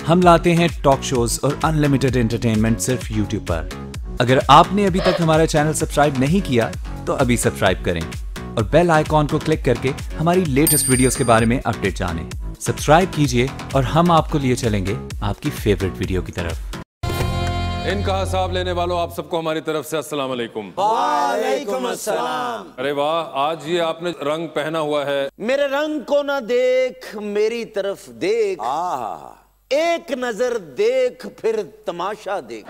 हम लाते हैं टॉक शोज और अनलिमिटेड एंटरटेनमेंट सिर्फ यूट्यूब पर। अगर आपने अभी तक हमारा चैनल सब्सक्राइब नहीं किया तो अभी सब्सक्राइब करें और बेल आइकॉन को क्लिक करके हमारी लेटेस्ट वीडियोस के बारे में अपडेट जानें। सब्सक्राइब कीजिए और हम आपको लिए चलेंगे आपकी फेवरेट वीडियो की तरफ। इनका हिसाब लेने वालों आप सबको हमारी तरफ से अस्सलाम वालेकुम। वालेकुम अस्सलाम। अरे वाह, आज ये आपने रंग पहना हुआ है। मेरे रंग को ना देख, मेरी तरफ देख, एक नजर देख फिर तमाशा देख।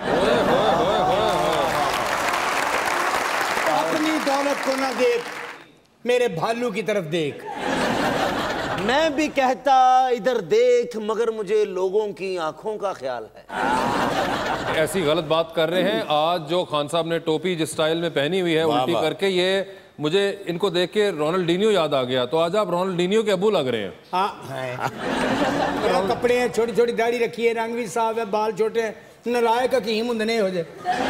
अपनी दौलत को ना देख, मेरे भालू की तरफ देख। मैं भी कहता इधर देख, मगर मुझे लोगों की आंखों का ख्याल है। ऐसी गलत बात कर रहे हैं। आज जो खान साहब ने टोपी जिस स्टाइल में पहनी हुई है उल्टी करके, ये मुझे इनको देख के रोनाल्डीनियो याद आ गया। तो आज आप रोनाल्डीनियो के अबू लग रहे हैं। हाँ, कपड़े हैं, छोटी छोटी दाढ़ी रखी है, रंग भी साफ है, बाल छोटे हैं, नालायक हकीम मुंदने हो जाए।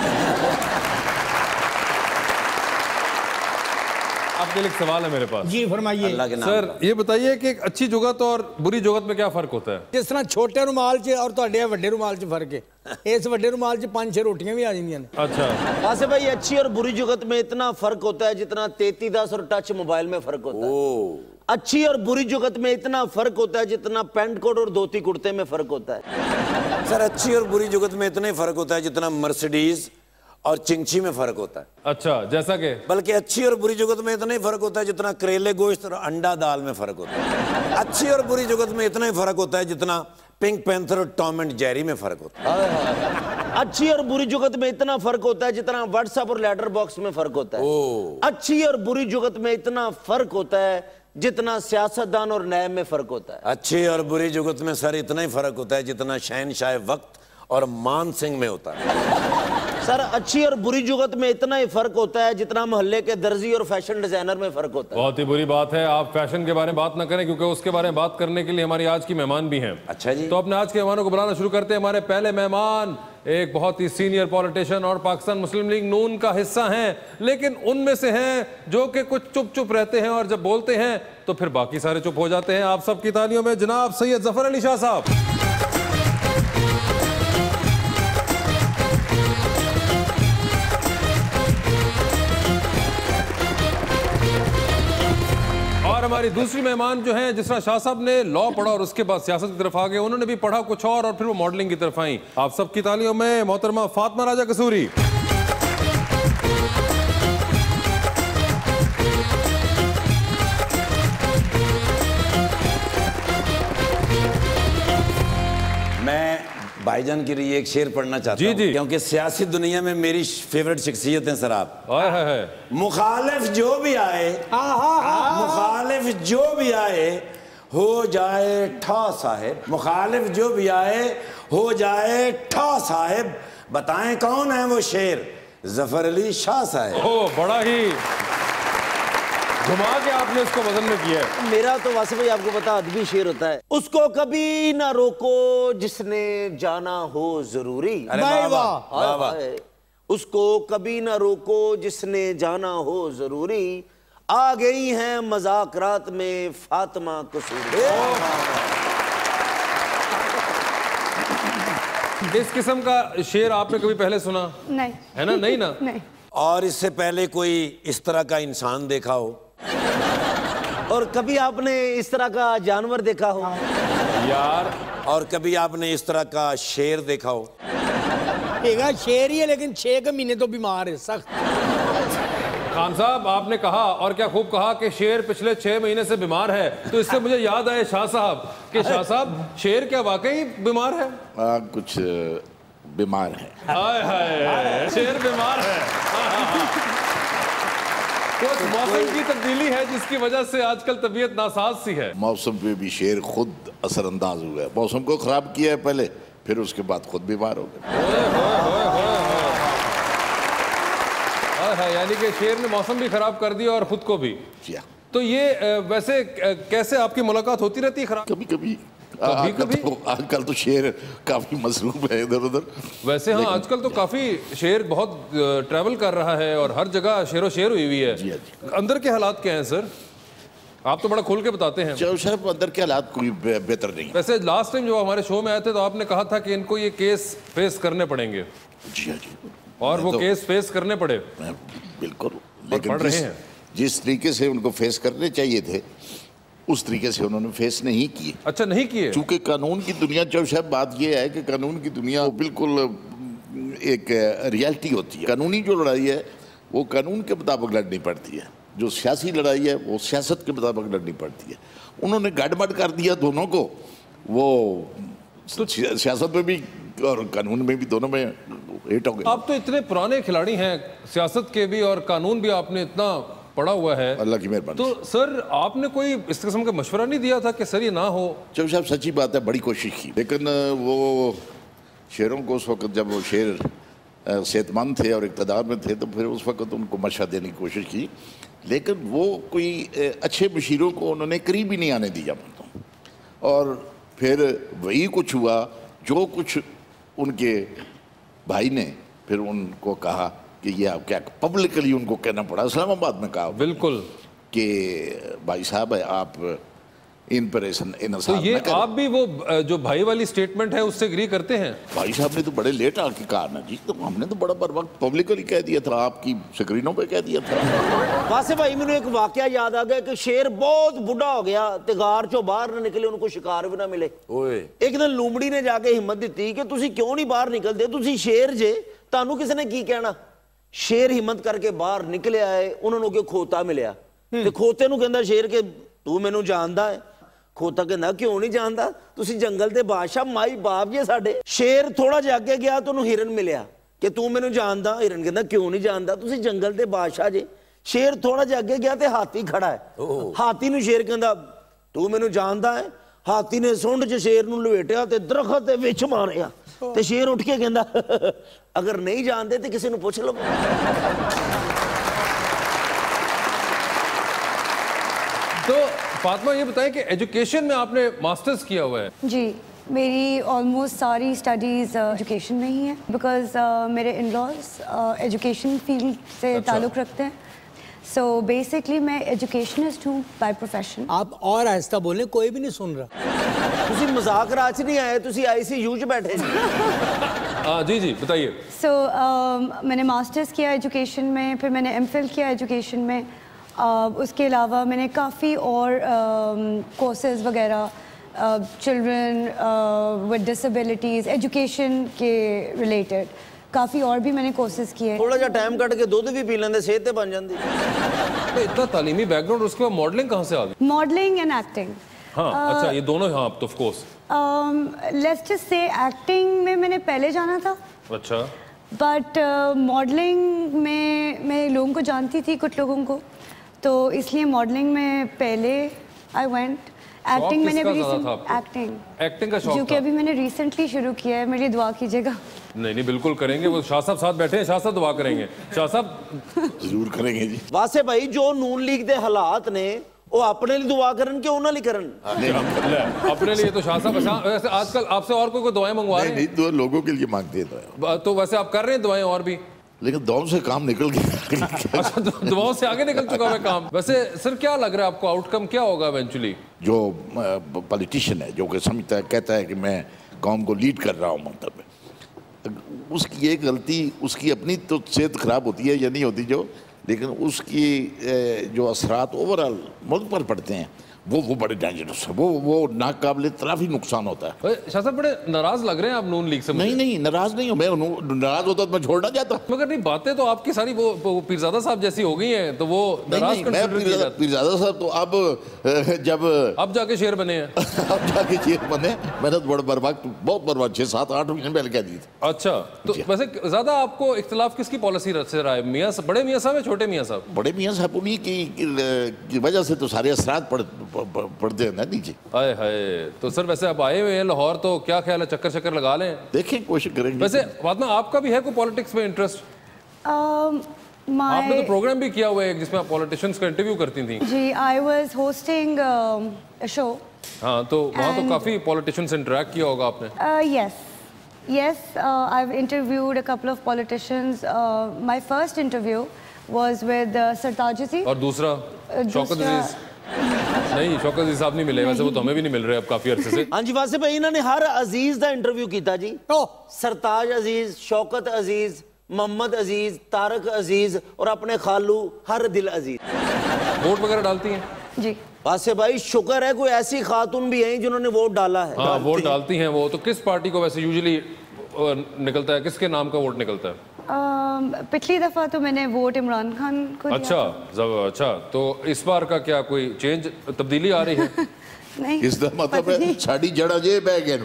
आपके लिए एक सवाल है मेरे पास। जी फरमाइए। सर ये बताइए कि एक अच्छी जुगत और बुरी जुगत में क्या फर्क होता है? जिस तरह छोटे रुमाल च और तुहाडे वड्डे रुमाल च फर्क है। इस वड्डे रुमाल च 5-6 रोटियां भी आ जांदियां ने। अच्छा हासिब भाई, अच्छी और बुरी जुगत में इतना फर्क होता है जितना 3310 और टच मोबाइल में फर्क होता है। अच्छी और बुरी जुगत में इतना फर्क होता है जितना पैंट कोट और धोती कुर्ते में फर्क होता है। सर अच्छी और बुरी जुगत में इतना ही फर्क होता है जितना मर्सिडीज और चिंची में फर्क होता है। अच्छा, जैसा कि बल्कि अच्छी और बुरी जुगत में इतना ही फर्क होता है जितना करेले गोश्त और अंडा दाल में फर्क होता है। अच्छी और बुरी जुगत में इतना ही फर्क होता है जितना पिंक पैंथर और टॉम एंड जेरी में फर्क होता है। अच्छी और बुरी जुगत में इतना फर्क होता है जितना व्हाट्सएप और लेटर बॉक्स में फर्क होता है। अच्छी और बुरी जुगत में इतना फर्क होता है जितना सियासतदान और नैब में फर्क होता है। अच्छी और बुरी जुगत में सर इतना ही फर्क होता है जितना शहनशाह वक्त और मान सिंह में होता है। सर अच्छी और बुरी जुगत में इतना ही फर्क होता है जितना मोहल्ले के दर्जी और फैशन डिजाइनर में फर्क होता है। बहुत ही बुरी बात है, आप फैशन के बारे में बात ना करें, क्योंकि उसके बारे में बात करने के लिए हमारी आज की मेहमान भी हैं। अच्छा जी, तो अपने आज के मेहमानों को बुलाना शुरू करते हैं। हमारे पहले मेहमान एक बहुत ही सीनियर पॉलिटिशियन और पाकिस्तान मुस्लिम लीग नून का हिस्सा हैं, लेकिन उनमें से हैं जो कि कुछ चुप चुप रहते हैं और जब बोलते हैं तो फिर बाकी सारे चुप हो जाते हैं। आप सबकी तालियों में जनाब सैयद जफर अली शाह साहब। और हमारी दूसरी मेहमान जो हैं, जिस तरह शाह साहब ने लॉ पढ़ा और उसके बाद सियासत की तरफ आ गए, उन्होंने भी पढ़ा कुछ और फिर वो मॉडलिंग की तरफ आई। आप सबकी तालियों में मोहतरमा फातिमा राजा कसूरी। मैं भाईजान के लिए एक शेर पढ़ना चाहता हूँ। जी। क्योंकि सियासी दुनिया में मेरी फेवरेट शख्सियत है सर आप। मुखालिफ जो भी आए, मुखालिफ जो भी आए हो जाए ठा साहिब, मुखालिफ जो भी आए हो जाए ठा साहिब, बताएं कौन है वो शेर? जफर अली शाह साहिब। ओ, बड़ा ही घुमा के आपने उसको वजन में किया है। मेरा तो वासे भाई आपको पता अदबी शेर होता है, उसको कभी ना रोको जिसने जाना हो जरूरी। अरे वाह वाह। उसको कभी ना रोको जिसने जाना हो जरूरी, आ गई हैं मजाक रात में फातिमा कसूरी। इस किस्म का शेर आपने कभी पहले सुना? नहीं है ना? नहीं ना? नहीं। और इससे पहले कोई इस तरह का इंसान देखा हो? और कभी आपने इस तरह का जानवर देखा हो? यार, और कभी आपने इस तरह का शेर देखा हो? शेर ही है लेकिन 6 महीने तो बीमार है सख्त। खान साहब आपने कहा, और क्या खूब कहा, कि शेर पिछले 6 महीने से बीमार है। तो इससे मुझे याद आए शाह साहब कि शाह साहब शेर क्या वाकई बीमार है? कुछ बीमार है। हाय हाय, शेर बीमार है। कुछ मौसम की तब्दीली है जिसकी वजह से आजकल तबीयत नासाज सी है। मौसम पे भी शेर खुद असरअंदाज हुआ है। मौसम को खराब किया है पहले, फिर उसके बाद खुद बीमार हो गए। यानी कि शेर ने मौसम भी खराब कर दिया और खुद को भी। तो ये वैसे कैसे आपकी मुलाकात होती रहती है? खराब कभी कभी आजकल तो शेर काफी मसरूफ है इधर उधर। वैसे हाँ, आजकल तो काफी शेर बहुत ट्रैवल कर रहा है और हर जगह शेरो शेर हुई हुई है। जी। अंदर के हालात क्या हैं सर? आप तो बड़ा खुल के बताते हैं। चलो साहब, अंदर के हालात कोई बेहतर नहीं। वैसे लास्ट टाइम जब हमारे शो में आए थे तो आपने कहा था कि इनको ये केस फेस करने पड़ेंगे। जी हाँ जी। और वो केस फेस करने पड़े। बिल्कुल, लेकिन पढ़ रहे हैं। जिस तरीके से उनको फेस करने चाहिए थे उस तरीके से उन्होंने फेस नहीं किए। अच्छा, नहीं किए। चूंकि कानून की दुनिया, जो शायद बात यह है कि कानून की दुनिया बिल्कुल एक रियलिटी होती है। कानूनी जो लड़ाई है वो कानून के मुताबिक लड़नी पड़ती है, जो सियासी लड़ाई है वो सियासत के मुताबिक लड़नी पड़ती है। उन्होंने गड़बड़ कर दिया दोनों को, वो सियासत में भी और कानून में भी, दोनों में हिट हो गए। आप तो इतने पुराने खिलाड़ी हैं, सियासत के भी और कानून भी आपने इतना पढ़ा हुआ है। अल्लाह की मेहरबानी। तो सर आपने कोई इस किस्म का मशवरा नहीं दिया था कि सर ये ना हो? चलो साहब, सच्ची बात है, बड़ी कोशिश की, लेकिन वो शेरों को उस वक्त, जब वो शेर सेहतमंद थे और इक़्तिदार में थे, तो फिर उस वक्त उनको मशवरा देने की कोशिश की, लेकिन वो कोई अच्छे मशीरों को उन्होंने करीब ही नहीं आने दिया। और फिर वही कुछ हुआ जो कुछ उनके भाई ने फिर उनको कहा कि ये आप क्या, पब्लिकली उनको कहना पड़ा, इस्लामाबाद में कहा बिल्कुल कि भाई साहब आप इन पर तो ये आप भी वो जो भाई वाली स्टेटमेंट है उससे एग्री करते हैं? भाई साहब ने तो बड़े लेट आके कहा ना जी, तो हमने तो बड़ा बर वक्त पब्लिकली कह दिया था, आपकी स्क्रीनों पे कह दिया था। वासे भाई मैंने एक वाकया याद आ गया कि शेर बहुत बुढ़ा हो गया ते गार चो बाहर ना निकले, उनको शिकार भी ना मिले। एक दिन लूमड़ी ने जाके हिम्मत दी कि तुसी क्यों नहीं बाहर निकलते, तुसी शेर जे, तानू किसी ने की कहना। शेर हिम्मत करके बाहर निकले आए, उन्होंने खोता मिलिया ते खोते नू कहंदा शेर के तू मैनू जानदा है? खोता कहना क्यों नहीं जानता, तुसी जंगल दे बादशाह माई बाप जे साडे। शेर थोड़ा जिहा अगे गया तो उन्होंने हिरन मिलिया कि तू मैनू जानदा? हिरन कहना क्यों नहीं जानता, तुसी जंगल दे बादशाह जे। शेर थोड़ा जिहा अगे गया तो हाथी खड़ा है, हाथी नू शेर कहंदा तू मैनू जानदा है? हाथी ने सुंड च शेर नू लपेटिया ते दरखत दे विच मारिया ते शेर उठ के कहंदा अगर नहीं जानते तो किसी नू पुछ लो। तो फातिमा ये बताएं कि एजुकेशन में आपने मास्टर्स किया हुआ है? जी, मेरी ऑलमोस्ट सारी स्टडीज़ एजुकेशन में ही है, बिकॉज मेरे इन-लॉज एजुकेशन फील्ड से ताल्लुक़ रखते हैं। सो बेसिकली मैं एजुकेशनिस्ट हूँ बाय प्रोफेशन। आप और आहिस्ता बोलें, कोई भी नहीं सुन रहा। तुसी मजाक रात नहीं आए, तुसी ICU च बैठे जी जी बताइए। सो मैंने मास्टर्स किया एजुकेशन में, फिर मैंने MPhil किया एजुकेशन में। उसके अलावा मैंने काफ़ी और कोर्सेज़ वगैरह चिल्ड्रन विद डिसेबिलिटीज़ एजुकेशन के रिलेटेड काफ़ी और भी मैंने कोर्सेज़ किए। थोड़ा जा टाइम कट के दूध भी पी लेंदे, सेहत ते बन जाती। तो इतना तालीमी बैकग्राउंड, उसके बाद मॉडलिंग कहाँ से आ गई? Modelling and acting. हाँ अच्छा, ये दोनों। हाँ तो of course let's just say acting में मैंने पहले जाना था। अच्छा। बट मॉडलिंग में मैं लोगों को जानती थी, कुछ लोगों को, तो इसलिए मॉडलिंग में पहले आई वेंट। एक्टिंग मैंने भी एक्टिंग का शौक जो कि अभी मैंने रिसेंटली शुरू किया है। मेरी दुआ कीजिएगा। नहीं नहीं बिल्कुल करेंगे, वो शाह साहब साथ बैठे हैं, शाह साहब दुआ करेंगे। शाह साहब जरूर करेंगे जी। वासे भाई जो नून लीग दे हालात ने वो अपने लिए दुआ करन के उन्होंने करन अपने लिए तो शाह साहब वैसे आजकल आपसे और कोई दुआएं मंगवा रहे हैं? नहीं, तो लोगों के लिए मांगते हैं। तो वैसे आप कर रहे हैं दुआएं और भी? लेकिन दुआओं से काम निकल गया। अच्छा, दुआओं से आगे निकल चुका है काम। वैसे सर क्या लग रहा है आपको, आउटकम क्या होगा इवेंचुअली? जो पॉलिटिशियन है, जो कि समझता है, कहता है कि मैं कौम को लीड कर रहा हूँ, मतलब उसकी ये गलती, उसकी अपनी तो सेहत खराब होती है या नहीं होती जो, लेकिन उसकी जो असरात ओवरऑल मुल्क पर पड़ते हैं वो बड़े डेंजरस है। वो नाकाबिले तराफी नुकसान होता है। शाह साहब बड़े नाराज लग रहे हैं आप नून लीग से। नहीं नाराज नहीं हूँ मैं, नाराज होता तो मैं छोड़ना चाहता। मगर नहीं, बातें तो आपकी सारी वो पीरजादा साहब जैसी हो गई हैं, तो वो नाराज पीरजादा साहब तो अब जाके शेर बने हैं। अब जाके शेर बने। मैंने तो बड़े वक्त बहुत बर्बाद 6, 7, 8 महीने पहले कह दी थी। अच्छा, तो वैसे ज्यादा आपको इख्तिलाफ किसकी पॉलिसी से रहा है, बड़े मियाँ साहब या छोटे मियाँ साहब? बड़े मियाँ साहब, उन्हीं की वजह से तो सारे असरात पढ़ते हैं ना नीचे। हाय हाय। तो सर वैसे आप आए हुए हैं लाहौर, तो क्या ख्याल है, चक्कर लगा लें? देखें, कोशिश करेंगे। वैसे फातिमा आपका भी है कोई पॉलिटिक्स में इंटरेस्ट? आपने तो प्रोग्राम भी किया हुआ है जिसमें आप पॉलिटिशियंस का इंटरव्यू करती थी। जी, I was hosting a show. हाँ, तो वहाँ तो काफी पॉलिटिशियंस से इंटरेक्ट किया होगा आपने? Yes, I've interviewed a couple of politicians. My first interview was with Sartaji ji. और दूसरा? शौकत अजीज? नहीं, शौकत अजीज साहब नहीं मिले वैसे, वो तो हमें भी नहीं मिल रहे अब काफी अरसे से। हाँ जी वासिफ भाई, इन्होंने हर अजीज का इंटरव्यू किया जी। सरताज अजीज, शौकत अजीज, मोहम्मद अजीज, तारक अजीज और अपने खालू हर दिल अजीज। वोट वगैरह डालती हैं जी। वासिफ भाई शुक्र है कोई ऐसी खातून भी हैं जिन्होंने वोट डाला है। हाँ, वोट डालती हैं वो। तो किस पार्टी को वैसे यूजुअली निकलता है, किसके नाम का वोट निकलता है? पिछली दफा तो मैंने वोट इमरान खान को दिया था। अच्छा, तो इस बार का क्या कोई चेंज, तब्दीली आ रही है? नहीं, इसका मतलब है साड़ी जड़ा जे बह गए।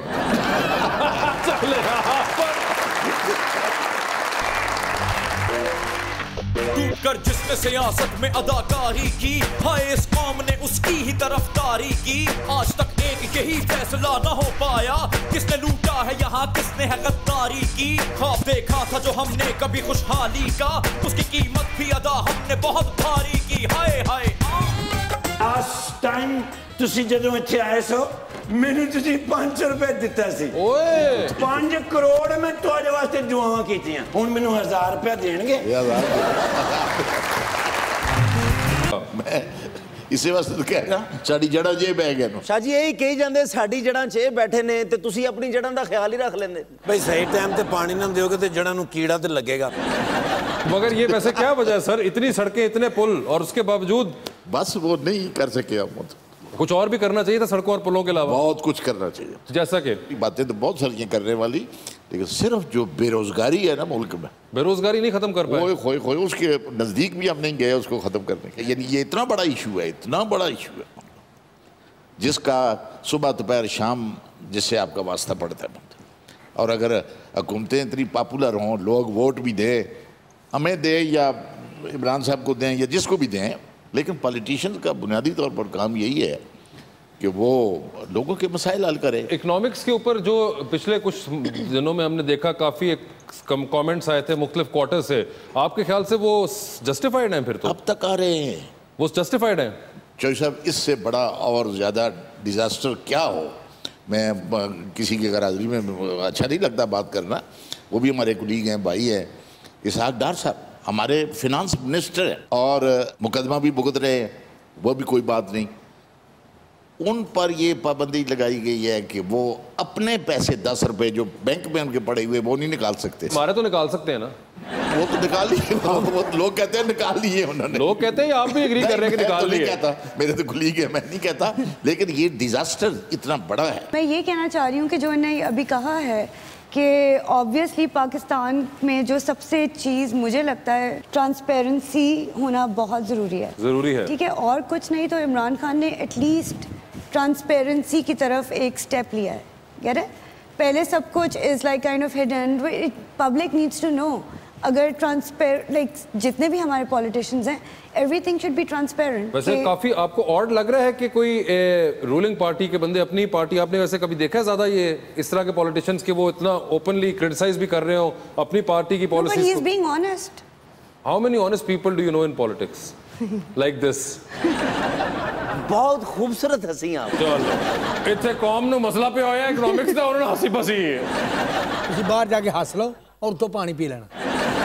कर जिसने सियासत में अदाकारी की, हाय इस कौम ने उसकी ही तरफदारी की। आज तक एक यही फैसला न हो पाया, किसने लूटा है यहाँ, किसने है गद्दारी की। ख्वाब देखा था जो हमने कभी खुशहाली का, उसकी कीमत भी अदा हमने बहुत भारी की। हाय हाय लास्ट टाइम तुसी जदों इत्थे आए सो मैंने तुसी 500 रुपए दिता सी। ओए 5 करोड़ मैं तुहाडे वास्ते दुआवां कीतियां, हुण मैनू 1000 रुपया देणगे। मैं इसे वास्ते तो कह रहा साड़ी जड़ा जे बह गए। शाह जी यही कही जाते साड़ी जड़ां च बैठे ने ते तुसी अपनी जड़ां दा ख्याल ही रख लेंदे। भाई सही टाइम ते पानी ना दोगे तो जड़ां नू कीड़ा तो लगेगा। मगर ये वैसे क्या वजह है सर, इतनी सड़कें, इतने पुल और उसके बावजूद? बस वो नहीं कर सके हम। कुछ और भी करना चाहिए था सड़कों और पुलों के अलावा। बहुत कुछ करना चाहिए, जैसा कि बातें तो बहुत सारी करने वाली, लेकिन सिर्फ जो बेरोजगारी है ना मुल्क में, बेरोजगारी नहीं खत्म कर पाए। खोए उसके नजदीक भी हम नहीं गए उसको खत्म करने के। यानी ये इतना बड़ा इशू है, इतना बड़ा इशू है जिसका सुबह दोपहर शाम जिससे आपका वास्ता पड़ता है। और अगर हुकूमतें इतनी पॉपुलर हों, लोग वोट भी दें, हमें दें या इमरान साहब को दें या जिसको भी दें, लेकिन पॉलिटिशियंस का बुनियादी तौर पर काम यही है कि वो लोगों के मसाइल हल करे। इकोनॉमिक्स के ऊपर जो पिछले कुछ दिनों में हमने देखा, काफ़ी कमेंट्स आए थे मुख्तलिफ क्वार्टर से, आपके ख्याल से वो जस्टिफाइड हैं? फिर तो अब तक आ रहे हैं वो जस्टिफाइड हैं। चौधरी साहब, इससे बड़ा और ज़्यादा डिज़ास्टर क्या हो। मैं किसी की गरादरी में अच्छा नहीं लगता बात करना, वो भी हमारे कुलीग हैं, भाई हैं, इसहाक डार साहब हमारे फिनांस मिनिस्टर हैं और मुकदमा भी भुगत रहे हैं, वो भी कोई बात नहीं। उन पर ये पाबंदी लगाई गई है कि वो अपने पैसे 10 रुपए जो बैंक में उनके पड़े हुए वो नहीं निकाल सकते। हमारे तो निकाल सकते हैं ना। वो तो निकाल लिए, वो लोग कहते हैं निकाल लिए उन्होंने। लोग कहते हैं, आप भी एग्री कर रहे हैं कि निकाल लिए। नहीं कहता, मेरे तो कुलीग है, मैं नहीं कहता, लेकिन ये डिजास्टर इतना बड़ा है। मैं ये कहना चाह रही हूँ कि जो इन्होंने अभी कहा है कि ऑब्वियसली पाकिस्तान में जो सबसे चीज़ मुझे लगता है ट्रांसपेरेंसी होना बहुत ज़रूरी है। ठीक है, और कुछ नहीं तो इमरान खान ने एटलीस्ट ट्रांसपेरेंसी की तरफ एक स्टेप लिया है। कह रहे पहले सब कुछ is like kind of hidden, public needs to know. अगर लाइक जितने भी हमारे पॉलिटिशियंस हैं, एवरीथिंग शुड बी ट्रांसपेरेंट। वैसे काफी आपको ऑड लग रहा है कि कोई रूलिंग पार्टी के बंदे अपनी पार्टी, आपने वैसे कभी देखा है ज्यादा ये इस तरह के पॉलिटिशियंस के वो इतना ओपनली क्रिटिसाइज भी कर रहे हो अपनी पार्टी की पॉलिसीज को? He is being honest. How many honest people do you know in politics like this? बहुत खूबसूरत हंसी आप। चलो इतने कौम नु मसला पे होया इकोनॉमिक्स दा, उन्होंने हंसी बसी तुसी बाहर जाके हंस लो और तो पानी पी लेना।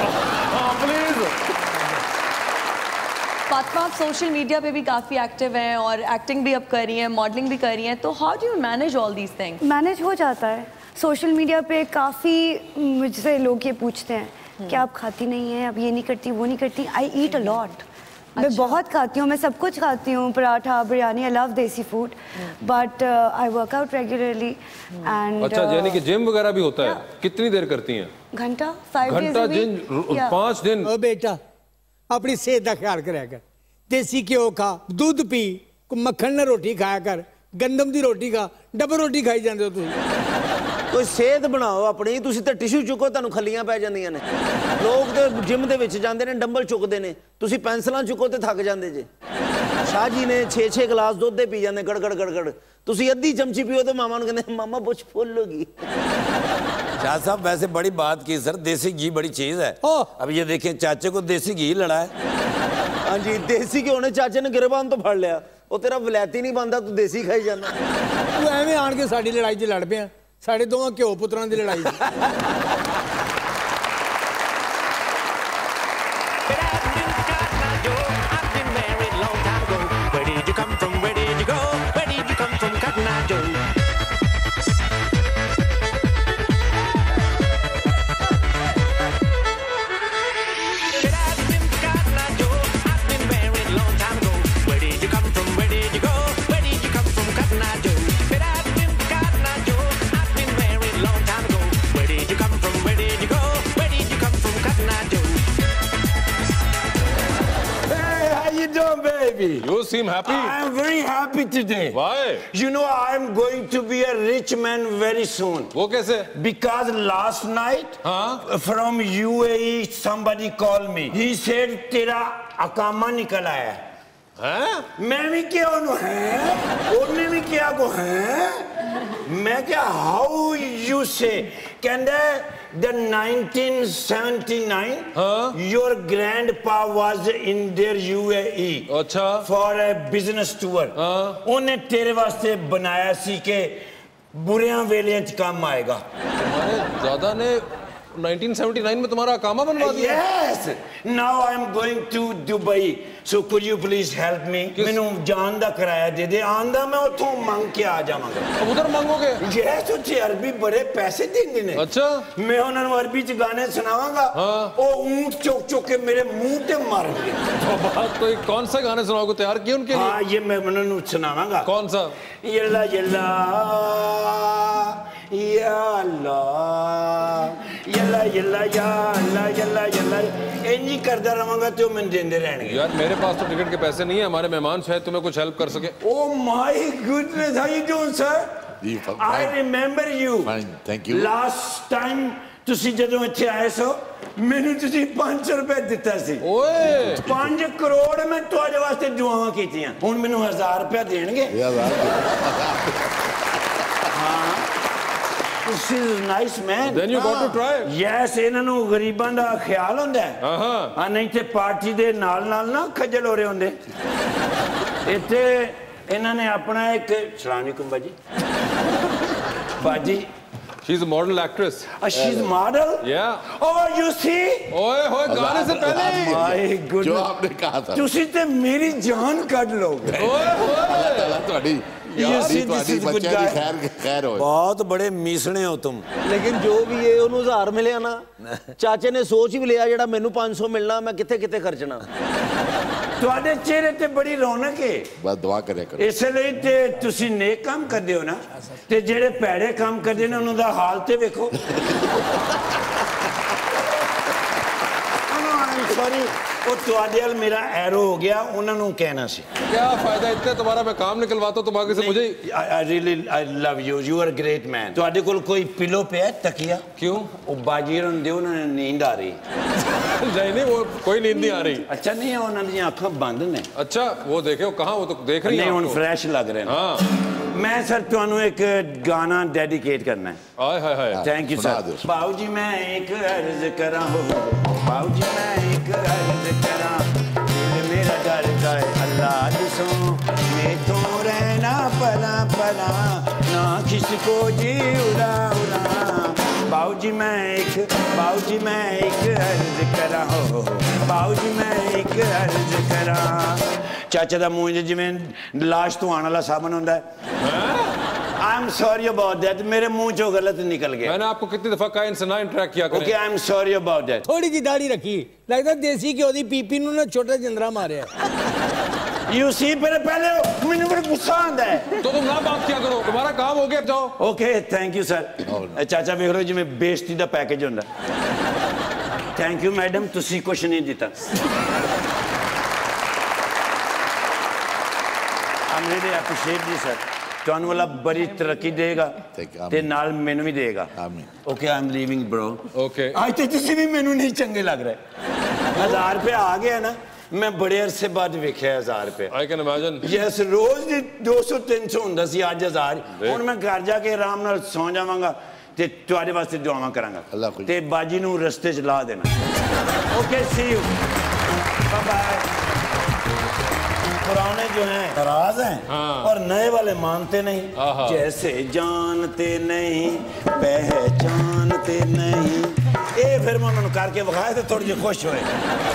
फातिमा, आप सोशल मीडिया पे भी काफ़ी एक्टिव हैं और एक्टिंग भी अब कर रही हैं, मॉडलिंग भी कर रही हैं, तो how do you manage all these things? Manage हो जाता है। सोशल मीडिया पे काफ़ी मुझसे लोग ये पूछते हैं कि आप खाती नहीं हैं, आप ये नहीं करती, वो नहीं करती। I eat a lot. मैं बहुत खाती हूँ, मैं सब कुछ खाती हूँ, paratha, biryani, I love desi food, but I work out regularly and. अच्छा, यानी कि जिम वगैरह भी होता है? कितनी देर करती हैं? घंटा, 5 घंटा जिम, 5 दिन? ओ बेटा, अपनी सेहत का ख्याल कराया कर, देसी घ्यो खा, दूध पी, मक्खन ने रोटी खाया कर, गंदम दी रोटी खा, डबल रोटी खाई जाते हो तुम। कोई सेहत बनाओ अपनी, तुसी तो टिशू चुको तुहानू खलियां पै जांदियां ने। लोग तो जिम दे विच जांदे ने, डंबल चुकदे ने, तुसी पेंसिलां चुको ते थक जांदे जे। शाह जी ने 6-6 गिलास दुध दे पी जांदे गड़ गड़ गड़ गड़, तुसी अद्धी चमची पियो तो मामा नू कहंदे मामा बुछ फुल होगी। शाह साहब वैसे बड़ी बात की सर, देसी घी बड़ी चीज है। अब ये देखें चाचे को देसी घी लड़ा है। हाँ जी, देसी घ्यो ने चाचे ने गिरबान तो फड़ लिया, वो तेरा वलैती नहीं बनता, तू देसी खाई जाना। तू एवें आन के साडी लड़ाई च लड़ पिया, साडे दोवां घ्यो पुत्रां दी लड़ाई। I've been married long time ago. Where did you come from? Where did you go? You seem happy. I am very happy today. Why? You know, I am going to be a rich man very soon. वो कैसे? Because last night, from UAE, somebody called me. He said, तेरा अकामा निकल आया है. मैं भी क्या उन्होंने भी क्या को हैं मैं क्या how you say कहते the 1979 your grandpa was in their UAE अच्छा for a business tour उन्हें तेरे वास्ते बनाया सी के बुरियां वेलियां च काम आएगा ज़्यादा ने 1979 में तुम्हारा अकामा बनवा दिया? Yes. Now I am going to Dubai. So could you please help me? मैंने जान दा किराया दे दे आंदा मैं उठों मांग के आ जाऊंगा। अब उधर मांगोगे? Yes, उठे अरबी बड़े पैसे देंगे ने। अच्छा? मैं उन्हें अरबी च गाने सुनावांगा। ओ ऊंट चौक चौक के मेरे मुंह पे मारेंगे। तो बात कोई कौन सा गाने सुनाओगे तैयार किए उनके लिए? हाँ ये मैं उन्हें सुनावांगा। कौन सा? यल्ला यल्ला या अल्लाह यल्ला यल्ला या अल्लाह यल्ला यल्ला इंजी करता रहूंगा तो मैं देंदे रहेंगे यार मेरे पास तो टिकट के पैसे नहीं है हमारे मेहमान शायद तुम्हें कुछ हेल्प कर सके Oh my goodness how you doing sir I remember you Fine, thank you last time ਤੁਸੀਂ ਜਦੋਂ ਇੱਥੇ ਆਏ ਸੋ ਮੈਨੂੰ ਤੁਸੀਂ 500 ਰੁਪਏ ਦਿੱਤਾ ਸੀ ਓਏ 5 ਕਰੋੜ ਮੈਂ ਤੁਹਾਡੇ ਵਾਸਤੇ ਦੁਆਵਾਂ ਕੀਤੀਆਂ ਹੁਣ ਮੈਨੂੰ 1000 ਰੁਪਏ ਦੇਣਗੇ ਹਾਂ This is nice man. Then you got to try. Yes, ਇਹਨਾਂ ਨੂੰ ਗਰੀਬਾਂ ਦਾ ਖਿਆਲ ਹੁੰਦਾ ਹੈ ਹਾਂ ਨਹੀਂ ਤੇ ਪਾਰਟੀ ਦੇ ਨਾਲ ਨਾਲ ਨਾ ਖੱਜਲ ਹੋ ਰਹੇ ਹੁੰਦੇ ਇੱਥੇ ਇਹਨਾਂ ਨੇ ਆਪਣਾ ਇੱਕ ਸਲਾਮ ਅਲੈਕੁਮ ਬਾਜੀ ਬਾਜੀ She's a model actress. She's model? Yeah. Oh, you see? ओए होए गाने से पहले ही. My goodness. जो आपने कहा था. तुसी ते मेरी जान काट लोगे. ओए होए. You see, this is good guy. खैर हो. बहुत बड़े मीसने हो तुम. लेकिन जो भी है उन्होंने 1000 मिले ना चाचे ने सोच भी लिया जेड़ा मैनू 500 मिलना मैं किथे किथे खर्चना ਤੁਹਾਡੇ ਚਿਹਰੇ ਤੇ ਬੜੀ ਰੌਣਕ ਹੈ ਬਸ ਦੁਆ ਕਰਿਆ ਕਰੋ ਇਸ ਲਈ ਤੇ ਤੁਸੀਂ ਨੇਕ ਕੰਮ ਕਰਦੇ ਹੋ ਨਾ ਤੇ ਜਿਹੜੇ ਭੈੜੇ ਕੰਮ ਕਰਦੇ ਨੇ ਉਹਨਾਂ ਦਾ ਹਾਲ ਤੇ ਵੇਖੋ सॉरी वो ਤੁਹਾਡੇ ਨਾਲ ਮੇਰਾ ਐਰੋ ਹੋ ਗਿਆ ਉਹਨਾਂ ਨੂੰ ਕਹਿਣਾ ਸੀ क्या फायदा इतने तुम्हारा मैं काम निकलवाता हूं तुम आगे से मुझे I really I love you you are a great man ਤੁਹਾਡੇ ਕੋਲ ਕੋਈ पिलो पे है तकिया क्यों वो बाजी ਨੂੰ ਦਿਓ ਉਹਨਾਂ ਨੂੰ ਨੀਂਦ ਆ ਰਹੀ नहीं वो कोई नींद नहीं आ रही अच्छा नहीं है ਉਹਨਾਂ ਦੀਆਂ ਅੱਖਾਂ ਬੰਦ ਨੇ अच्छा वो देखे कहां वो तो देख रही है नहीं ਹੁਣ फ्रेश लग रहे हैं हां मैं सर ਤੁਹਾਨੂੰ एक गाना डेडिकेट करना है hi hi hi thank you sir बाबूजी मैं एक अर्ज करा हो बाबूजी मैं एक अर्ज करा दिल मेरा डरता है अल्लाह दिसो मैं तो रहना पला पला ना किसको जी उड़ा उड़ा बाबूजी मैं एक अर्ज करा हो बाबूजी मैं एक अर्ज करा चाचा दा मुंह जिवें लाश तो आने वाला साबन होता है I'm sorry about that मेरे मुंह चो गलत निकल गया मैंने आपको कितनी दफा कहा इनसे ना इंटरेक्ट किया करें Okay I'm sorry about that थोड़ी जी दाढ़ी रखी लगता देसी घ्यो दी पीपी नूं ना छोटा जिंदरा मारिया You see पहले मैंने बड़ा गुस्सा आंदा है तो तुम ना बात किया करो तुम्हारा काम हो गया अब जाओ Okay thank you sir चाचा वेख लो जिवें बेइज्जती दा पैकेज हुंदा Thank you मैडम तुसी कुछ नहीं दिता I'm really appreciate this sir ਤੁਹਾਨੂੰ ਵਾਲਾ ਬੜੀ ਤਰੱਕੀ ਦੇਗਾ ਤੇ ਨਾਲ ਮੈਨੂੰ ਵੀ ਦੇਗਾ ਆਮੀਨ okay I am leaving bro okay ਅੱਜ ਤੇ ਤੁਸੀਂ ਵੀ ਮੈਨੂੰ ਨਹੀਂ ਚੰਗੇ ਲੱਗ ਰਹੇ 1000 ਰੁਪਏ ਆ ਗਿਆ ਨਾ ਮੈਂ ਬੜੇ ਅਰਸੇ ਬਾਅਦ ਵੇਖਿਆ 1000 ਰੁਪਏ ਆਈ ਕੈਨ ਇਮੇਜਿਨ ਯੈਸ ਰੋਜ਼ ਦੀ 200 300 ਹੁੰਦਾ ਸੀ ਅੱਜ 1000 ਹੁਣ ਮੈਂ ਘਰ ਜਾ ਕੇ ਆਰਾਮ ਨਾਲ ਸੌਂ ਜਾਵਾਂਗਾ ਤੇ ਤੁਹਾਡੇ ਵਾਸਤੇ ਦੁਆਵਾਂ ਕਰਾਂਗਾ ਤੇ ਬਾਜੀ ਨੂੰ ਰਸਤੇ 'ਚ ਲਾ ਦੇਣਾ okay see you bye bye पुराने जो हैं नाराज हैं और नए वाले मानते नहीं जैसे जानते नहीं पहचानते नहीं ये फिर मैं उन्होंने करके बखाए थे थोड़ी जी खुश हुए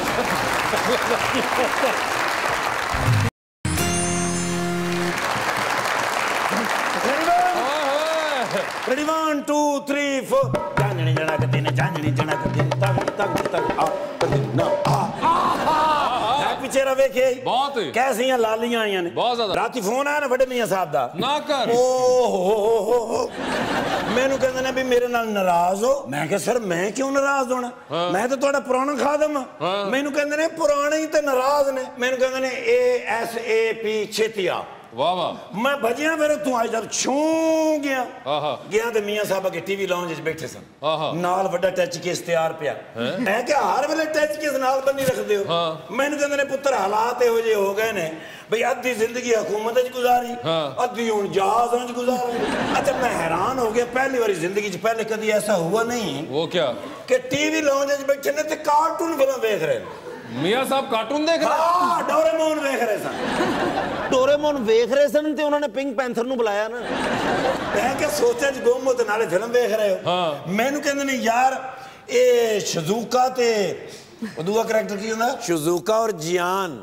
Ready 1 2 3 4 जाननी जना करते तक तक आ ना पीछे मेरा वेखे बहुत कैसियां लालियां आईयां ने बहुत ज्यादा राती फोन आया ना बड़े मियां साहब दा ना कर ओहो मैनू कहंदे ने भी मेरे नाल नाराज हो मैं कहा सर मैं क्यों नाराज होना मैं तो तुहाडा पुराना खादम हां मैनू कहंदे ने पुराने ही ते नाराज ने मैनू कहंदे ने ASAP छेतिया वाह वाह मैं भजिया फिर तू आज जब छू गया गया तो मियां साहब के टीवी लाउंज च बैठे सन नाल बड़ा टच केस तैयार पिया मैं क्या हर वेले टच केस नाल बन्नी रखदे हो मैनू कहंदे ने पुत्र हालात इहो जे हो गए ने भाई अद्धी जिंदगी हुकूमत च गुजारी अद्धी हुन जहाज़ च गुजारी अच्छा मैं हैरान हो गया पहली बारी जिंदगी च पहले कभी ऐसा हुआ नहीं वो क्या कि टीवी लाउंज च बैठे ने ते कार्टून फिल्म देख रहे हैं मियां साहब कार्टून देख रहे हां डोरेमोन देख रहे सन डोरेमोन देख रहे सन ते उन्होंने पिंक पैंथर नु बुलाया ना मैं क्या सोचा ज गुम हो ते नाले फिल्म देख रहे हो हां मैनू कहंदे ने यार ए शिजुका ते दूसरा कैरेक्टर की हुंदा शिजुका और जियान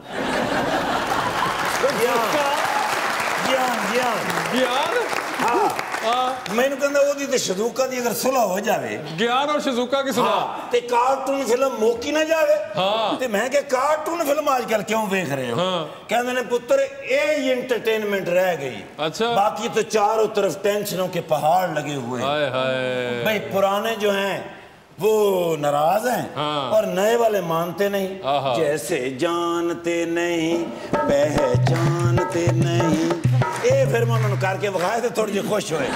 जियान हां मैनू कहंदा ओदी ते शिजुका दी अगर सुलह हो जावे ज्ञान और शिजुका की सुलह ते कार्टून फिल्म मोकी ना जावे हां ते मैं के कार्टून फिल्म आजकल क्यों देख रहे हो हां कहंदे ने पुत्र ए ही एंटरटेनमेंट रह गई अच्छा बाकी तो चारों तरफ टेंशनों के पहाड़ लगे हुए हाय हाय भाई पुराने जो हैं वो नाराज हैं और नए वाले मानते नहीं जैसे जानते नहीं पहचानते नहीं ये फिर मैं उन्होंने करके बखाए थे थोड़ी जी खुश हुए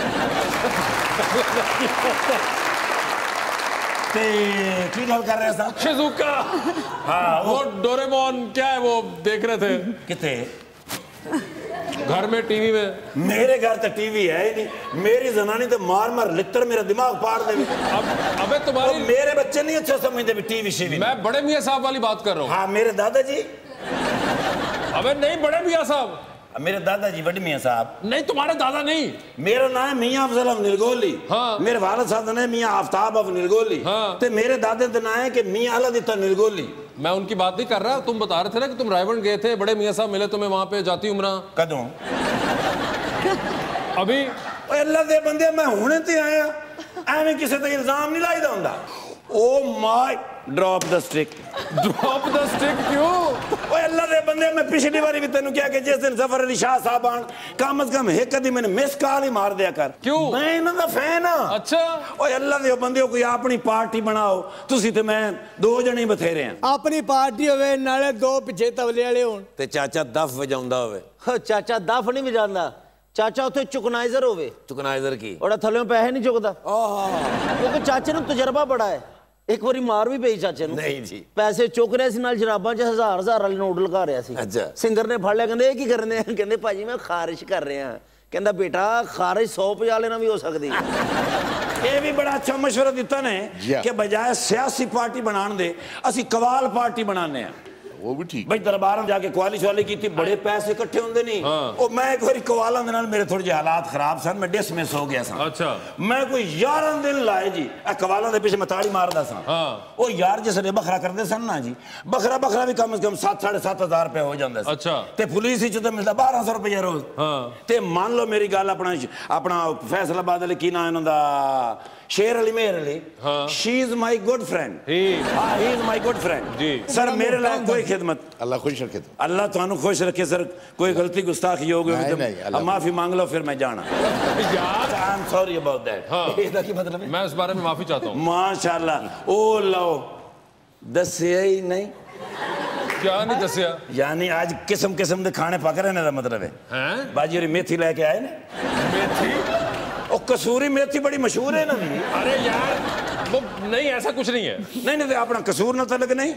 की गल कर रहे हैं शिजुका हाँ वो डोरेमोन क्या है वो देख रहे थे कितने घर में टीवी में मेरे घर तो टीवी है ही नहीं मेरी जनानी तो मार मार लित्र मेरा दिमाग फाड़ दे अबे तुम्हारे मेरे बच्चे नहीं अच्छा समझते टीवी शीवी मैं बड़े मियां साहब वाली बात कर रहा हूँ हाँ मेरे दादाजी अबे नहीं बड़े मियां साहब मेरे दादाजी बड़े मियां साहब नहीं तुम्हारे दादा नहीं मेरा नाम है मियां अफजल अफ निरगोली हाँ मेरे वालिद साहब का नाम है मियां आफ्ताब अफ निरगोली हाँ ते मेरे दादे का नाम है कि मियां अलादीता निरगोली मैं उनकी बात नहीं कर रहा तुम बता रहे थे ना कि तुम रायबंड गए थे बड़े मियां साहब मिले तुम्हें वहां पे जाती उम्रा कदों अभी अल्लाह दे बंदे मैं हुणे ते आया एवें किसी ते इल्जाम नहीं लाईदा हुंदा oh my drop the stick क्यों ओए अल्लाह दे बंदे मैं पिछली बारी भी तेनू क्या कि जिस दिन जफर अली शाह साहब आन कम से कम एक कदी मैंने मिस कॉल ही मार दिया कर क्यों मैं इन्हां दा फैन हां अच्छा ओए अल्लाह दे बंदे कोई अपनी पार्टी बनाओ तुसी ते मैं दो जने बथेरे हैं अपनी पार्टी होवे नाले दो पिछे तबले वाले होण ते चाचा दफ वजाउंदा होवे चाचा दफ नहीं वजांदा चाचा उत्थे चुकनाइजर होवे चुकनाइजर की ओड़ा थल्लों पैसे नहीं चुकदा क्योंकि चाचे नूं तजर्बा बड़ा है एक बारी मार भी पई चाचे नूं नहीं जी पैसे चुक रहे सी नाल जराबां च हजार वाले नोट लगा रहा सी अच्छा सिंगर ने फड़ लिया कहंदे की करने कहंदे भाजी मैं खारिश कर रहा कहंदा बेटा खारिश 150 लेना भी हो सकदी ये भी बड़ा अच्छा मशवरा दिता ने कि बजाय सियासी पार्टी बनाने दे असी कवाल पार्टी बनाने हैं वो भी ठीक भाई दरबार में जाके कवाली शवाली की थी बड़े पैसे इकट्ठे होंगे नहीं और मैं एक बार कवाला दे नाल मेरे थोड़े हालात खराब सन मैं डिसमिस हो गया सा अच्छा मैं कोई 11 दिन लाए जी कवाला दे पीछे मैं ताड़ी मारदा सा ओ यार जिसने बखरा करदे सन ना जी बखरा भी कम से कम 7-7.5 रुपए हो जांदा सा अच्छा ते पुलिस ही तो मिलता 1200 रुपया रोज ते मान लो मेरी गल अपना फैसलाबाद वाले की नाम इन्हां दा Sher Ali Mehar Ali she is my good friend he is my good friend जी सर मेरे लिए कोई खिदमत अल्लाह खुश रखे अल्लाह थानू खुश रखे सर कोई गलती गुस्ताखी हो गई तो माफी मांग लो फिर मैं जाना यार I am sorry about that इसका की मतलब है मैं इस बारे में माफी चाहता हूं माशाल्लाह ओ लो दसिया ही नहीं क्या नहीं दसिया यानी आज किस्म किस्म के खाने पक रहे ने दा मतलब है बाजी और मेथी लेके आए ने मेथी ओ कसूरी मेथी बड़ी मशहूर है ना अरे यार वो नहीं ऐसा कुछ नहीं है नहीं तो अपना कसूर ना तलक नहीं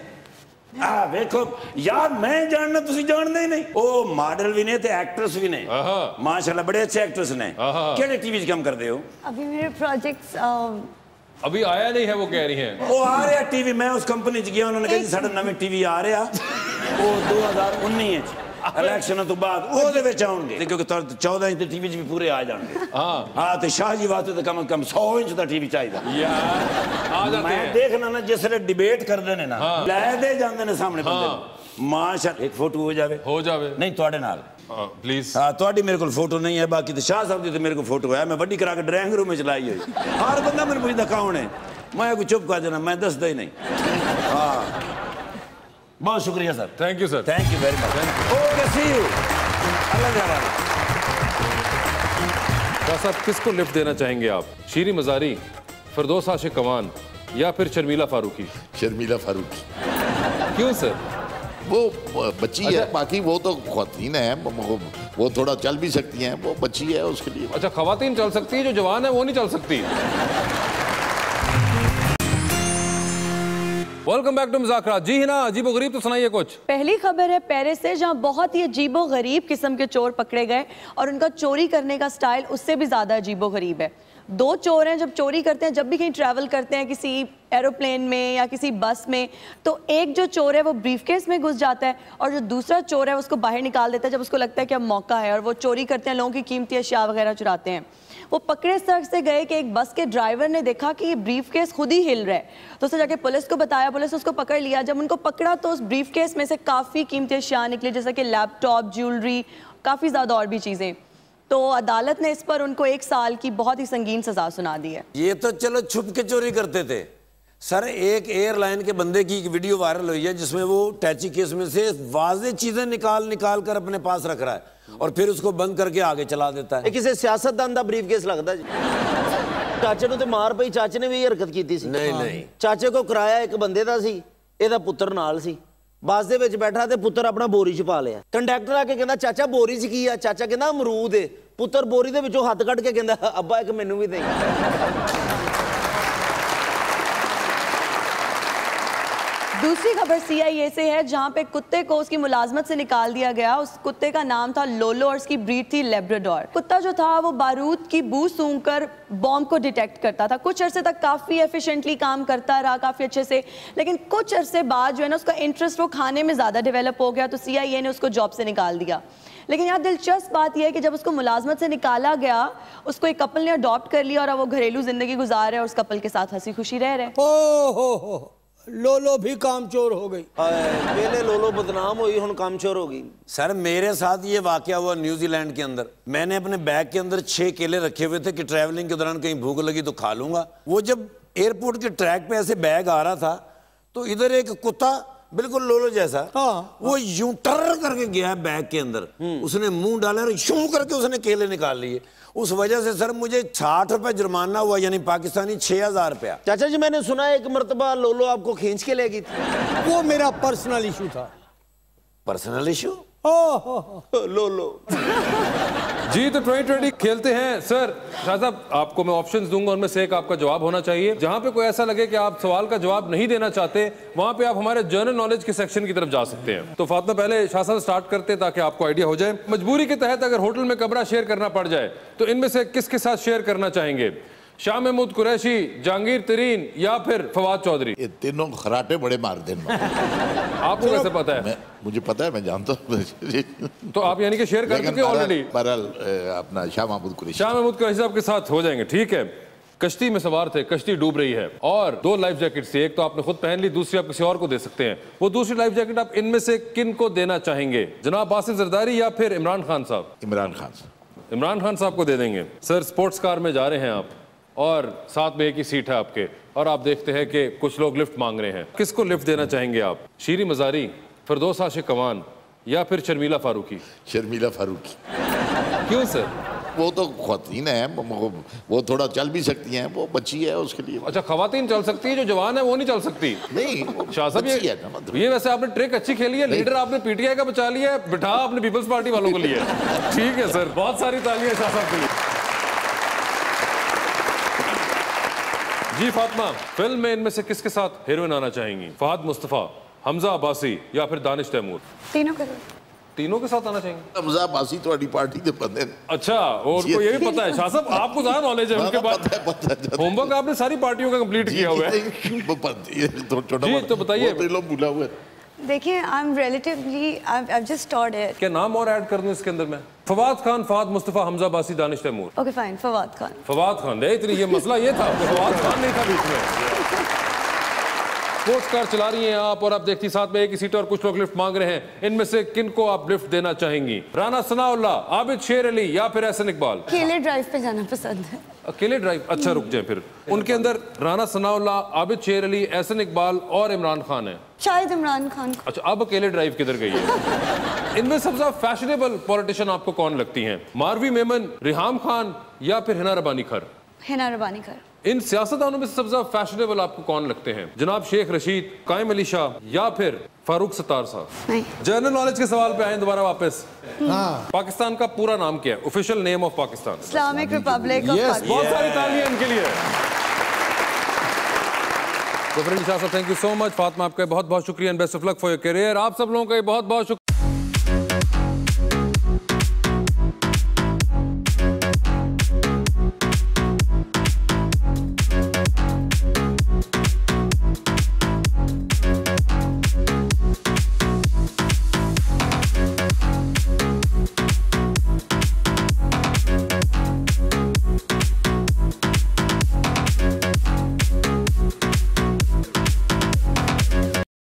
देखो यार मैं जानना तुसी जानते ही नहीं ओ मॉडल भी ने ते एक्ट्रेस भी ने माशाल्लाह बड़े अच्छे एक्ट्रेस ने केड़े टीवी च काम करदे हो अभी मेरे प्रोजेक्ट्स अभी आया नहीं है वो कह रही हैं ओ आ रहा टीवी मैं उस कंपनी च गया उन्होंने कहा जी साडा नवे टीवी आ रहा ओ 2019 च इलेक्शन तो बाद ओदे विच आउणगे क्योंकि 14 इंच दे टीवी च भी पूरे आ जाणगे हां ते शाह जी वास्ते तो कम से कम 100 इंच दा टीवी चाहिदा यार आ जाते मैं देखना ना जिसले डिबेट करदे ने ना ले दे जांदे ने सामने बंदे माशाल्लाह एक फोटो हो जावे नहीं तुहाडे नाल प्लीज हां तुहाडी मेरे कोल फोटो नहीं है बाकी तो शाह साहब दी ते मेरे को फोटो है मैं वड्डी करा के ड्राइंग रूम में लाई हुई हर बंदा मैनूं पुछदा कौन है मैं कोई चुप कर जाना मैं दसदा ही नहीं हां बहुत शुक्रिया सर। Thank you sir. Thank you very much. Okay see you. Allah साहब किसको लिफ्ट देना चाहेंगे आप? शीरी मजारी, फिरदौस आशिक कमान या फिर शर्मिला फारूकी? शर्मिला फारूकी। क्यों सर? वो बच्ची है, बाकी वो तो ख्वातीन है, वो थोड़ा चल भी सकती हैं, वो बच्ची है उसके लिए। अच्छा, ख्वातीन चल सकती है, जो जवान है वो नहीं चल सकती। वेलकम बैक टू मज़ाक़ रात। जी ना, अजीबो गरीब तो सुनाइए कुछ। पहली खबर है पेरिस से, जहां बहुत ही अजीबो गरीब किस्म के चोर पकड़े गए और उनका चोरी करने का स्टाइल उससे भी ज्यादा अजीबो गरीब है। दो चोर हैं, जब चोरी करते हैं, जब भी कहीं ट्रैवल करते हैं किसी एरोप्लेन में या किसी बस में, तो एक जो चोर है वो ब्रीफकेस में घुस जाता है और जो दूसरा चोर है उसको बाहर निकाल देता है जब उसको लगता है कि अब मौका है, और वो चोरी करते हैं, लोगों की कीमती अशिया वगैरह चुराते हैं। वो पकड़े इस तरह से गए कि एक बस के ड्राइवर ने देखा कि ये ब्रीफकेस खुद ही हिल रहा है, तो उसे जाके पुलिस को बताया, पुलिस ने उसको पकड़ लिया। जब उनको पकड़ा तो उस ब्रीफकेस में से काफ़ी कीमती अशिया निकली, जैसे कि लैपटॉप, ज्वेलरी, काफ़ी ज़्यादा और भी चीज़ें। तो अदालत ने इस पर उनको 1 साल की बहुत ही संगीन सजा सुना दी है। ये तो चलो छुप के चोरी करते थे सर। एक एयरलाइन के बंदे की एक वीडियो वायरल हुई है जिसमें वो टैची केस में से वाज़े चीजें निकाल कर अपने पास रख रहा है और फिर उसको बंद करके आगे चला देता है। किसी सियासतदान दा ब्रीफकेस लगता है। चाचे ਨੂੰ ਤੇ ਮਾਰ ਪਈ, ਚਾਚੇ ਨੇ ਵੀ ਇਹ ਹਰਕਤ ਕੀਤੀ ਸੀ। नहीं ਚਾਚੇ ਕੋ ਕਿਰਾਇਆ ਇੱਕ ਬੰਦੇ ਦਾ ਸੀ, ਇਹਦਾ ਪੁੱਤਰ ਨਾਲ ਸੀ। ਬੱਸ ਦੇ ਵਿੱਚ ਬੈਠਾ ਤੇ ਪੁੱਤਰ ਆਪਣਾ ਬੋਰੀ ਚ ਪਾ ਲਿਆ। ਕੰਡਕਟਰ ਆ ਕੇ ਕਹਿੰਦਾ ਚਾਚਾ ਬੋਰੀ ਚ ਕੀ ਆ? ਚਾਚਾ ਕਹਿੰਦਾ ਅਮਰੂਦ ਏ। ਪੁੱਤਰ ਬੋਰੀ ਦੇ ਵਿੱਚੋਂ ਹੱਥ ਕੱਢ ਕੇ ਕਹਿੰਦਾ ਅੱਬਾ ਇੱਕ ਮੈਨੂੰ ਵੀ ਦੇ। दूसरी खबर CIA से है, जहां पे कुत्ते को उसकी मुलाजमत से निकाल दिया गया। उस कुत्ते का नाम था लोलो और उसकी ब्रीड थी लेब्राडोर। कुत्ता जो था वो बारूद की बू सूंघकर बॉम्ब को डिटेक्ट करता था। कुछ अरसे तक काफ़ी एफिशिएंटली काम करता रहा, काफ़ी अच्छे से, लेकिन कुछ अरसे बाद जो है ना उसका इंटरेस्ट वो खाने में ज़्यादा डेवलप हो गया, तो CIA ने उसको जॉब से निकाल दिया। लेकिन यहाँ दिलचस्प बात यह है कि जब उसको मुलाजमत से निकाला गया, उसको एक कपल ने अडॉप्ट कर लिया और अब वो घरेलू जिंदगी गुजार रहे और उस कपल के साथ हंसी खुशी रह रहे। हो लोलो भी कामचोर हो गई। पहले लोलो बदनाम हुई, हुन कामचोर हो गई। सर मेरे साथ ये वाकया हुआ न्यूजीलैंड के अंदर। मैंने अपने बैग के अंदर 6 केले रखे हुए थे कि ट्रैवलिंग के दौरान कहीं भूख लगी तो खा लूंगा। वो जब एयरपोर्ट के ट्रैक पे ऐसे बैग आ रहा था तो इधर एक कुत्ता बिल्कुल लोलो जैसा, वो यूं टर करके गया बैग के अंदर। उसने मुंह डाला और यूं करके उसने केले निकाल लिए। उस वजह से सर मुझे 60 रुपए जुर्माना हुआ, यानी पाकिस्तानी 6000 रुपया। चाचा जी मैंने सुना एक मर्तबा लोलो आपको खींच के ले गई थी। वो मेरा पर्सनल इशू था। Personal issue? लोलो। जी तो 2020 खेलते हैं। सर शाह साहब आपको मैं ऑप्शंस दूंगा, उनमें से एक आपका जवाब होना चाहिए। जहां पे कोई ऐसा लगे कि आप सवाल का जवाब नहीं देना चाहते, वहां पे आप हमारे जनरल नॉलेज के सेक्शन की तरफ जा सकते हैं। तो फातिमा पहले शाह साहब स्टार्ट करते हैं ताकि आपको आइडिया हो जाए। मजबूरी के तहत अगर होटल में कमरा शेयर करना पड़ जाए तो इनमें से किसके साथ शेयर करना चाहेंगे? शाह महमूद कुरैशी, जहांगीर तरीन या फिर फवाद चौधरी? ये तीनों खराटे बड़े मार देना। आपको कैसे पता है? मुझे पता है, मैं जानता हूँ। तो आप यानी कि शेयर कर चुके ऑलरेडी? बहरहाल अपना शाह महमूद कुरैशी। शाह महमूद कुरैशी साहब के साथ हो जाएंगे, ठीक है। कश्ती में सवार थे, कश्ती डूब रही है और 2 लाइफ जैकेट थी, एक तो आपने खुद पहन ली, दूसरी आप किसी और को दे सकते हैं। वो दूसरी लाइफ जैकेट आप इनमें से किन को देना चाहेंगे? जनाब आसिफ जरदारी या फिर इमरान खान साहब? इमरान खान साहब। इमरान खान साहब को दे देंगे। सर स्पोर्ट्स कार में जा रहे हैं आप और साथ में एक ही सीट है आपके, और आप देखते हैं कि कुछ लोग लिफ्ट मांग रहे हैं। किसको लिफ्ट देना चाहेंगे आप? शीरी मजारी, फिरदौस आशिक कमान या फिर शर्मिला फारूकी? शर्मिला फारूकी। क्यों सर? वो तो ख्वातीन है, वो थोड़ा चल भी सकती हैं, वो बच्ची है उसके लिए। अच्छा, ख्वातीन चल सकती है, जो जवान है वो नहीं चल सकती? नहीं शाह साहब ये वैसे आपने ट्रिक अच्छी खेली है। लीडर आपने पीटीआई का बचा लिया है, बिठा आपने पीपल्स पार्टी वालों को लिया। ठीक है सर, बहुत सारी तालियां शाह साहब के लिए। जी फातिमा, फिल्म में इनमें से किसके साथ हीरोइन आना चाहेंगी? फहद मुस्तफा, हमजा अब्बासी या फिर दानिश तैमूर? तीनों के साथ आना चाहेंगे? हमजा अब्बासी तो पार्टी के बंदे। अच्छा, और उनको ये भी पता है? शाह साहब आपको ज्यादा नॉलेज है उनके बाद। होमवर्क आपने सारी पार्टियों का कंप्लीट किया हुआ है। जी तो बताइए। भूला हुआ। देखिए I am relatively I just start it. क्या नाम और ऐड कर दूं इसके अंदर मैं? फवाद खान, फहद मुस्तफा, हमजा अब्बासी, दानिश तैमूर। Okay fine, Fawad Khan. फवाद खान, इतनी ये मसला ये था, फवाद खान नहीं था बीच में। स्पोर्ट्स कार चला रही हैं आप और आप देखती साथ में एक ही सीट और कुछ लोग लिफ्ट मांग रहे हैं। इनमें से किन को आप लिफ्ट देना चाहेंगी? राना सनाउल्लाह, आबिद शेर अली या फिर एहसन इकबाल? अकेले ड्राइव पे जाना पसंद है। अकेले ड्राइव? अच्छा रुक जाए फिर। उनके अंदर राना सनाउल्लाह, आबिद शेर अली, एहसन इकबाल और इमरान खान है। शायद इमरान खान। अच्छा, अब अकेले ड्राइव किधर गई है? इनमें सबसे ज्यादा फैशनेबल पॉलिटिशियन आपको कौन लगती हैं? मारवी मेमन, रिहाम खान या फिर हिना रबानी खर? हिना रबानी खर। इन सियासतदानों में से सबसे ज्यादा फैशनेबल आपको कौन लगते हैं? जनाब शेख रशीद, कायम अली शाह या फिर फारूक सत्तार साहब? नहीं। जनरल नॉलेज के सवाल पे आए दोबारा वापस। पाकिस्तान का पूरा नाम क्या है? Official name of Pakistan? Islamic republic of Pakistan. बहुत सारी तालियां इनके लिए। तो फ्रेंड शाह साहब, thank you so much. Fatima, आपका बहुत बहुत शुक्रिया and best of luck for your career. आप सब लोगों का बहुत बहुत शुक्रिया।